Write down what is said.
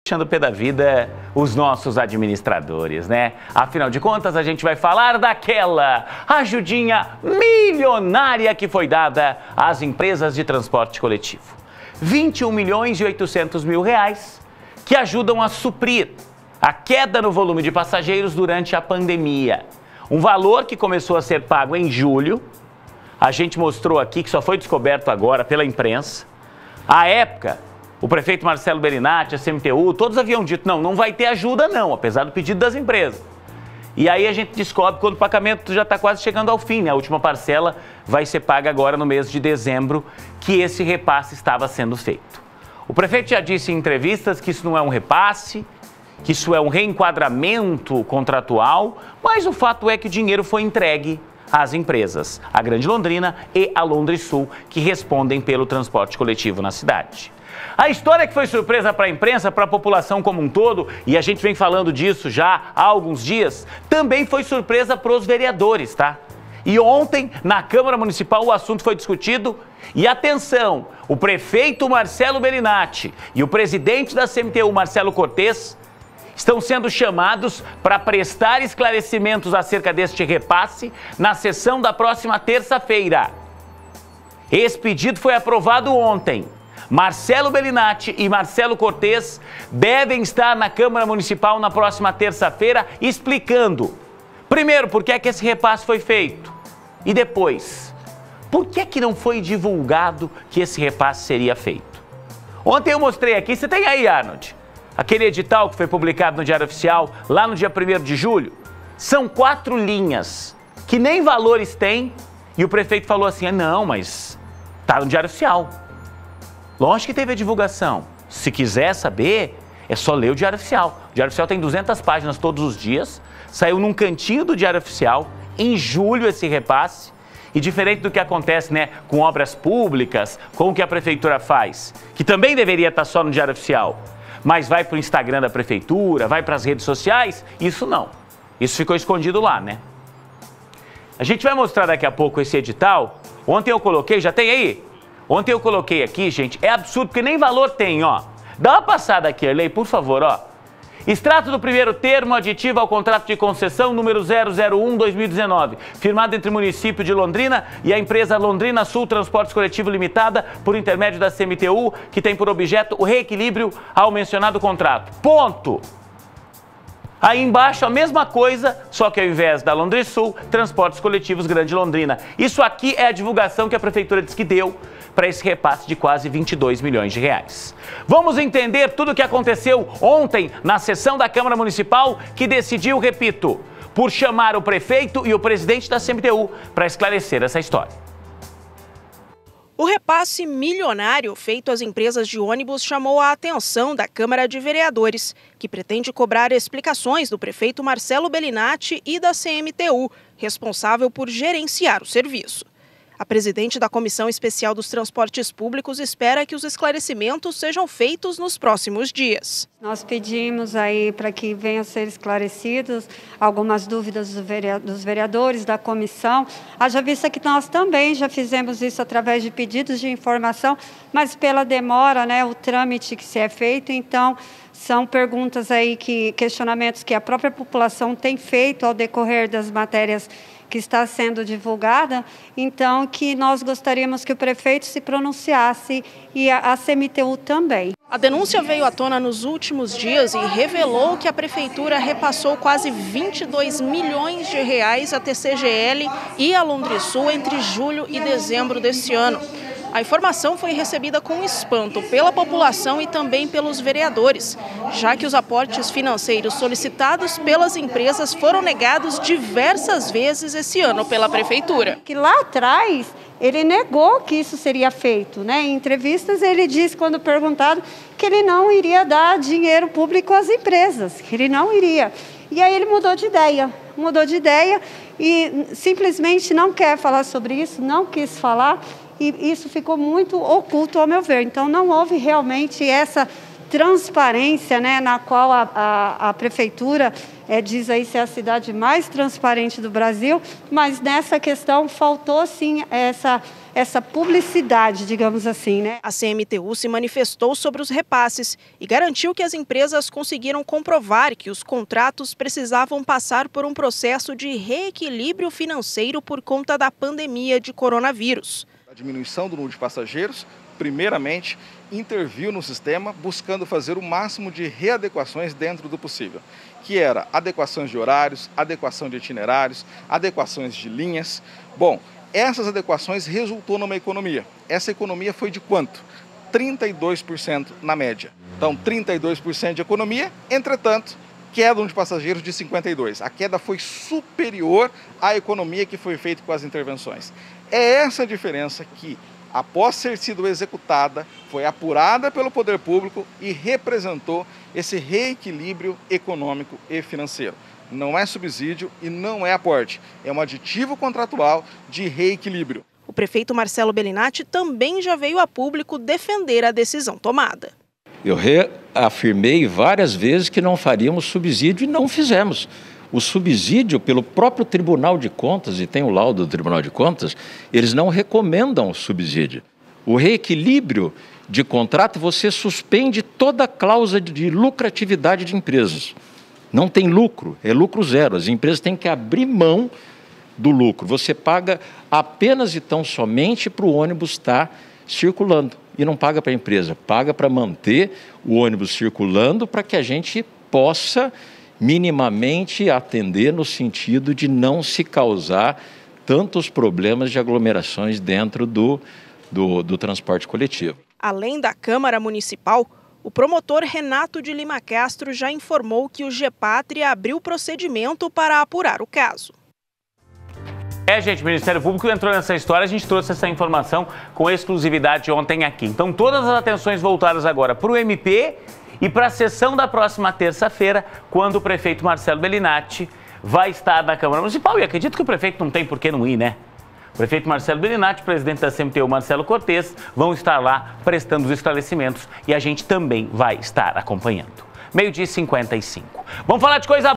Puxando o pé da vida, os nossos administradores, né? Afinal de contas, a gente vai falar daquela ajudinha milionária que foi dada às empresas de transporte coletivo. 21 milhões e 800 mil reais que ajudam a suprir a queda no volume de passageiros durante a pandemia. Um valor que começou a ser pago em julho. A gente mostrou aqui que só foi descoberto agora pela imprensa. À época, o prefeito Marcelo Bellinati, a CMTU, todos haviam dito, não vai ter ajuda não, apesar do pedido das empresas. E aí a gente descobre quando o pagamento já está quase chegando ao fim, né? A última parcela vai ser paga agora no mês de dezembro, que esse repasse estava sendo feito. O prefeito já disse em entrevistas que isso não é um repasse, que isso é um reenquadramento contratual, mas o fato é que o dinheiro foi entregue às empresas, a Grande Londrina e a Londrisul, que respondem pelo transporte coletivo na cidade. A história que foi surpresa para a imprensa, para a população como um todo, e a gente vem falando disso já há alguns dias, também foi surpresa para os vereadores, tá? E ontem, na Câmara Municipal, o assunto foi discutido e, atenção, o prefeito Marcelo Bellinati e o presidente da CMTU, Marcelo Cortes, estão sendo chamados para prestar esclarecimentos acerca deste repasse na sessão da próxima terça-feira. Esse pedido foi aprovado ontem. Marcelo Bellinati e Marcelo Cortes devem estar na Câmara Municipal na próxima terça-feira explicando, primeiro, por que é que esse repasse foi feito e depois, por que é que não foi divulgado que esse repasse seria feito. Ontem eu mostrei aqui, você tem aí, Arnold, aquele edital que foi publicado no Diário Oficial lá no dia 1º de julho, são 4 linhas que nem valores tem e o prefeito falou assim, não, mas tá no Diário Oficial. Lógico que teve a divulgação. Se quiser saber, é só ler o Diário Oficial. O Diário Oficial tem 200 páginas todos os dias. Saiu num cantinho do Diário Oficial, em julho, esse repasse. E diferente do que acontece, né, com obras públicas, com o que a prefeitura faz, que também deveria estar só no Diário Oficial, mas vai para o Instagram da prefeitura, vai para as redes sociais, isso não. Isso ficou escondido lá, né? A gente vai mostrar daqui a pouco esse edital. Ontem eu coloquei, já tem aí? Ontem eu coloquei aqui, gente, é absurdo, porque nem valor tem, ó. Dá uma passada aqui, Arley, por favor, ó. Extrato do primeiro termo aditivo ao contrato de concessão número 001/2019, firmado entre o município de Londrina e a empresa Londrina Sul Transportes Coletivo Limitada, por intermédio da CMTU, que tem por objeto o reequilíbrio ao mencionado contrato. Ponto! Aí embaixo a mesma coisa, só que ao invés da Londrisul, Transportes Coletivos Grande Londrina. Isso aqui é a divulgação que a prefeitura disse que deu para esse repasse de quase 22 milhões de reais. Vamos entender tudo o que aconteceu ontem na sessão da Câmara Municipal, que decidiu, repito, por chamar o prefeito e o presidente da CMTU para esclarecer essa história. O repasse milionário feito às empresas de ônibus chamou a atenção da Câmara de Vereadores, que pretende cobrar explicações do prefeito Marcelo Bellinati e da CMTU, responsável por gerenciar o serviço. A presidente da Comissão Especial dos Transportes Públicos espera que os esclarecimentos sejam feitos nos próximos dias. Nós pedimos aí para que venham a ser esclarecidas algumas dúvidas dos vereadores, da comissão. Haja vista que nós também já fizemos isso através de pedidos de informação, mas pela demora, né, o trâmite que se é feito, então são perguntas aí, questionamentos que a própria população tem feito ao decorrer das matérias que está sendo divulgada, então que nós gostaríamos que o prefeito se pronunciasse e a CMTU também. A denúncia veio à tona nos últimos dias e revelou que a prefeitura repassou quase 22 milhões de reais à TCGL e à Londrisul entre julho e dezembro deste ano. A informação foi recebida com espanto pela população e também pelos vereadores, já que os aportes financeiros solicitados pelas empresas foram negados diversas vezes esse ano pela prefeitura. Que lá atrás ele negou que isso seria feito, né? Em entrevistas ele disse, quando perguntado, que ele não iria dar dinheiro público às empresas, que ele não iria. E aí ele mudou de ideia e simplesmente não quer falar sobre isso, não quis falar. E isso ficou muito oculto, ao meu ver. Então, não houve realmente essa transparência, né, na qual a prefeitura diz aí ser a cidade mais transparente do Brasil, mas nessa questão faltou sim essa publicidade, digamos assim, né? A CMTU se manifestou sobre os repasses e garantiu que as empresas conseguiram comprovar que os contratos precisavam passar por um processo de reequilíbrio financeiro por conta da pandemia de coronavírus. A diminuição do número de passageiros, primeiramente, interviu no sistema buscando fazer o máximo de readequações dentro do possível, que era adequações de horários, adequação de itinerários, adequações de linhas. Bom, essas adequações resultou numa economia. Essa economia foi de quanto? 32% na média. Então, 32% de economia, entretanto, queda de passageiros de 52%. A queda foi superior à economia que foi feita com as intervenções. É essa a diferença que, após ter sido executada, foi apurada pelo poder público e representou esse reequilíbrio econômico e financeiro. Não é subsídio e não é aporte, é um aditivo contratual de reequilíbrio. O prefeito Marcelo Bellinati também já veio a público defender a decisão tomada. Eu reafirmei várias vezes que não faríamos subsídio e não fizemos. O subsídio, pelo próprio Tribunal de Contas, e tem o laudo do Tribunal de Contas, eles não recomendam o subsídio. O reequilíbrio de contrato, você suspende toda a cláusula de lucratividade de empresas. Não tem lucro, é lucro zero. As empresas têm que abrir mão do lucro. Você paga apenas e tão somente para o ônibus estar circulando. E não paga para a empresa, paga para manter o ônibus circulando para que a gente possa minimamente atender no sentido de não se causar tantos problemas de aglomerações dentro do transporte coletivo. Além da Câmara Municipal, o promotor Renato de Lima Castro já informou que o GEPATRI abriu procedimento para apurar o caso. Gente, o Ministério Público entrou nessa história, a gente trouxe essa informação com exclusividade ontem aqui. Então, todas as atenções voltadas agora para o MP e para a sessão da próxima terça-feira, quando o prefeito Marcelo Bellinati vai estar na Câmara Municipal. E acredito que o prefeito não tem por que não ir, né? O prefeito Marcelo Bellinati, presidente da CMTU Marcelo Cortes, vão estar lá prestando os esclarecimentos e a gente também vai estar acompanhando. 12h55. Vamos falar de coisa